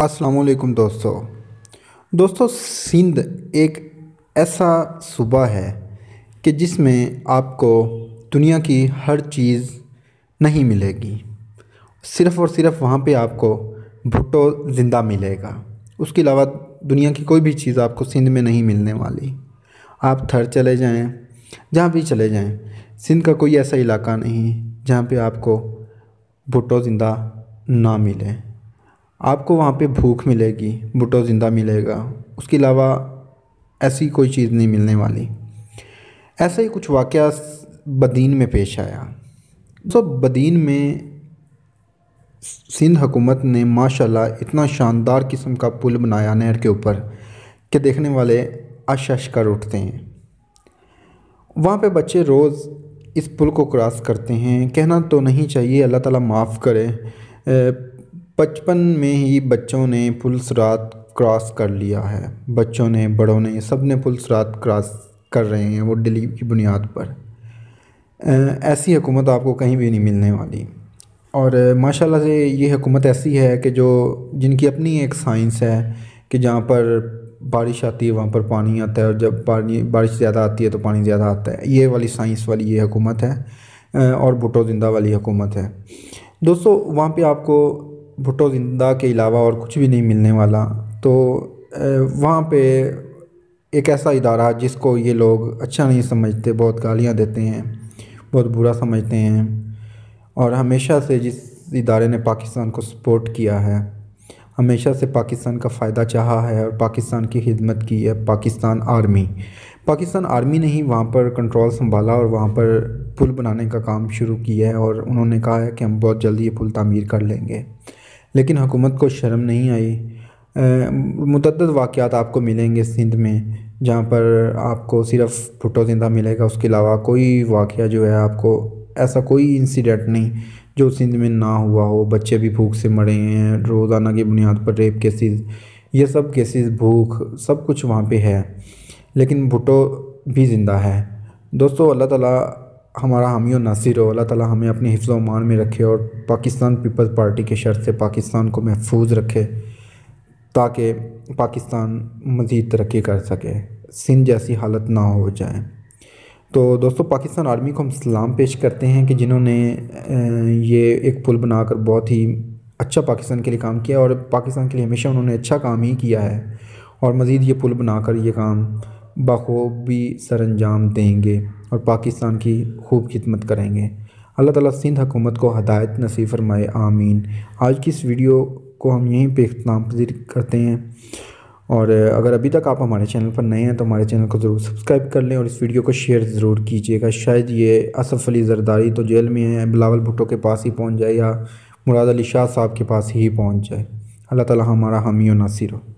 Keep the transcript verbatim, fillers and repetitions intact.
अस्सलाम वालेकुम दोस्तों दोस्तों सिंध एक ऐसा सूबा है कि जिसमें आपको दुनिया की हर चीज़ नहीं मिलेगी। सिर्फ़ और सिर्फ वहाँ पे आपको भुट्टो ज़िंदा मिलेगा। उसके अलावा दुनिया की कोई भी चीज़ आपको सिंध में नहीं मिलने वाली। आप थर चले जाएं, जहाँ भी चले जाएं, सिंध का कोई ऐसा इलाका नहीं जहाँ पे आपको भुट्टो ज़िंदा ना मिले। आपको वहाँ पे भूख मिलेगी, भुट्टो ज़िंदा मिलेगा। उसके अलावा ऐसी कोई चीज़ नहीं मिलने वाली। ऐसा ही कुछ वाक़या बदीन में पेश आया। तो बदीन में सिंध हुकूमत ने माशाल्लाह इतना शानदार किस्म का पुल बनाया नहर के ऊपर कि देखने वाले अश अश कर उठते हैं। वहाँ पे बच्चे रोज़ इस पुल को क्रॉस करते हैं। कहना तो नहीं चाहिए, अल्लाह ताला माफ़ करे, बचपन में ही बच्चों ने पुल सिरात क्रॉस कर लिया है। बच्चों ने, बड़ों ने, सब ने पुल सिरात क्रॉस कर रहे हैं वो डेली की बुनियाद पर। ऐसी हुकूमत आपको कहीं भी नहीं मिलने वाली। और माशाल्लाह से ये हुकूमत ऐसी है कि जो जिनकी अपनी एक साइंस है कि जहाँ पर बारिश आती है वहाँ पर पानी आता है, और जब पानी बारिश ज़्यादा आती है तो पानी ज़्यादा आता है। ये वाली साइंस वाली ये हुकूमत है और भुट्टो ज़िंदा वाली हुकूमत है। दोस्तों वहाँ पे आपको भुट्टो ज़िंदा के अलावा और कुछ भी नहीं मिलने वाला। तो वहाँ पे एक ऐसा इदारा जिसको ये लोग अच्छा नहीं समझते, बहुत गालियाँ देते हैं, बहुत बुरा समझते हैं, और हमेशा से जिस इदारे ने पाकिस्तान को सपोर्ट किया है, हमेशा से पाकिस्तान का फ़ायदा चाहा है और पाकिस्तान की खिदमत की है, पाकिस्तान आर्मी पाकिस्तान आर्मी ने ही वहाँ पर कंट्रोल संभाला और वहाँ पर पुल बनाने का काम शुरू किया है। और उन्होंने कहा है कि हम बहुत जल्दी ये पुल तामीर कर लेंगे, लेकिन हुकूमत को शर्म नहीं आई। मुतअद्दिद वाक़यात आपको मिलेंगे सिंध में जहाँ पर आपको सिर्फ़ भुट्टो ज़िंदा मिलेगा। उसके अलावा कोई वाक़या जो है आपको ऐसा कोई इंसिडेंट नहीं जो सिंध में ना हुआ हो। बच्चे भी भूख से मरे हैं, रोज़ाना की बुनियाद पर रेप केसेस, ये सब केसेस, भूख, सब कुछ वहाँ पे है, लेकिन भुट्टो भी ज़िंदा है। दोस्तों अल्लाह ताला हमारा हामी और नासिर हो। अल्लाह ताला हमें अपने हिफ्ज़ व अमान में रखे और पाकिस्तान पीपल्स पार्टी के शर से पाकिस्तान को महफूज रखे ताकि पाकिस्तान मज़ीद तरक्की कर सके, सिंध जैसी हालत ना हो जाए। तो दोस्तों पाकिस्तान आर्मी को हम सलाम पेश करते हैं कि जिन्होंने ये एक पुल बनाकर बहुत ही अच्छा पाकिस्तान के लिए काम किया, और पाकिस्तान के लिए हमेशा उन्होंने अच्छा काम ही किया है, और मज़ीद ये पुल बनाकर ये काम बखूबी सरअंजाम देंगे और पाकिस्तान की खूब खिदमत करेंगे। अल्लाह ताला सिंध हुकूमत को हदायत नसीब फरमाए, आमीन। आज की इस वीडियो को हम यहीं पे इख्तिताम पज़ीर करते हैं, और अगर अभी तक आप हमारे चैनल पर नए हैं तो हमारे चैनल को ज़रूर सब्सक्राइब कर लें और इस वीडियो को शेयर ज़रूर कीजिएगा। शायद ये असफ़ अली ज़रदारी तो जेल में है, बिलावल भुट्टो के पास ही पहुंच जाए या मुराद अली शाह साहब के पास ही पहुंच जाए। अल्लाह ताला हमारा हामी और नासिर हो।